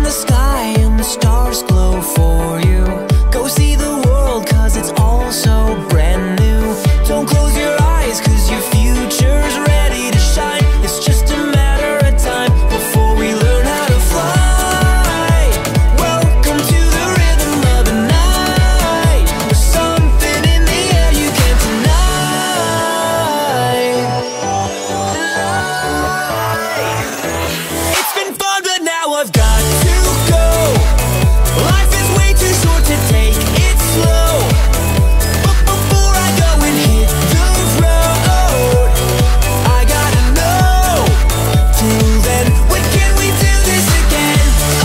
the sky and the stars glow for you. Go see the world, 'cause it's all so brand new. Don't close your eyes, 'cause your future's ready to shine. It's just a matter of time before we learn how to fly. Welcome to the rhythm of the night. There's something in the air you can't deny. It's been fun, but now I've got to go. Life is way too short to take it slow. But before I go and hit the road, I gotta know. Till then, when can we do this again?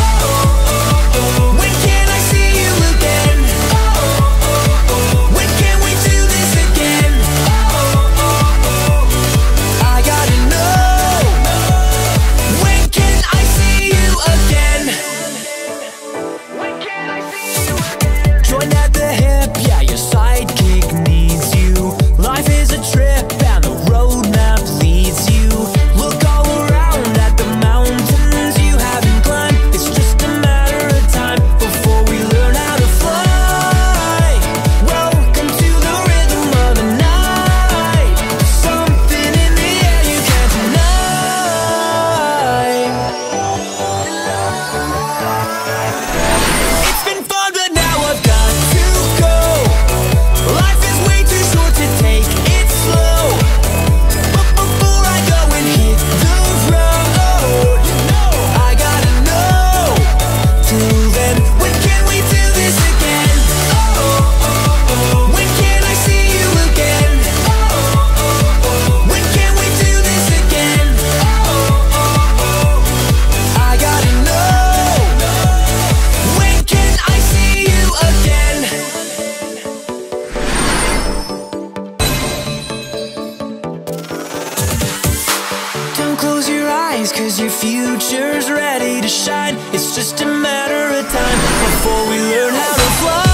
When can I see you again? When can we do this again? I gotta know. When can I see you again? When can I see you again? Join at the hip, yeah, your sidekick needs you. Life is a trip and the roadmap leads you. Look all around at the mountains you haven't climbed. It's just a matter of time before we learn how to fly. Welcome to the rhythm of the night. Something in the air you can't deny. It's been fun, but now I've got to go. Life is way too short to take it slow. But before I go and hit the road, I gotta know. Till then, when can we do this again? When can I see you again? When can we do this again? I gotta know. When can I see you again? Don't close your eyes, 'cause your future's ready to shine. It's just a matter of time before we learn how to fly.